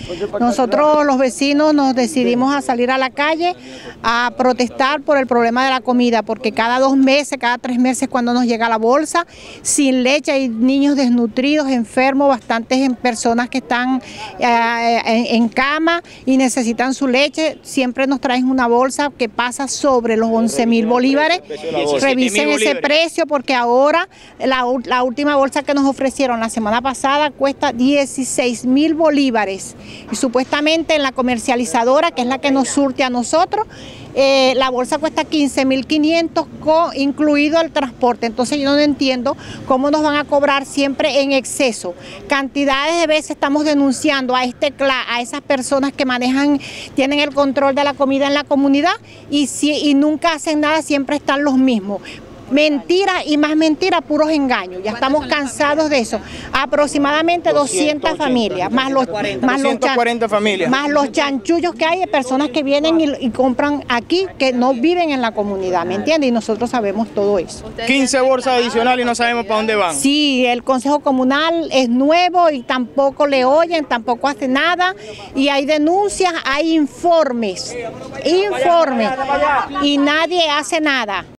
Nosotros los vecinos nos decidimos a salir a la calle a protestar por el problema de la comida, porque cada 2 meses, cada 3 meses cuando nos llega la bolsa, sin leche, hay niños desnutridos, enfermos, bastantes personas que están en cama y necesitan su leche. Siempre nos traen una bolsa que pasa sobre los 11.000 bolívares. Revisen ese precio porque ahora la última bolsa que nos ofrecieron la semana pasada cuesta 16.000 bolívares y supuestamente en la comercializadora, que es la que nos surte a nosotros, la bolsa cuesta 15.500 incluido el transporte. Entonces yo no entiendo cómo nos van a cobrar siempre en exceso. Cantidades de veces estamos denunciando a esas personas que tienen el control de la comida en la comunidad y nunca hacen nada, siempre están los mismos. Mentira y más mentira, puros engaños. Ya estamos cansados de eso. Aproximadamente 200 familias, más los 240 familias. Más los chanchullos que hay de personas que vienen y compran aquí, que no viven en la comunidad, ¿me entiendes? Y nosotros sabemos todo eso. 15 bolsas adicionales y no sabemos para dónde van. Sí, el Consejo Comunal es nuevo y tampoco le oyen, tampoco hace nada. Y hay denuncias, hay informes, y nadie hace nada.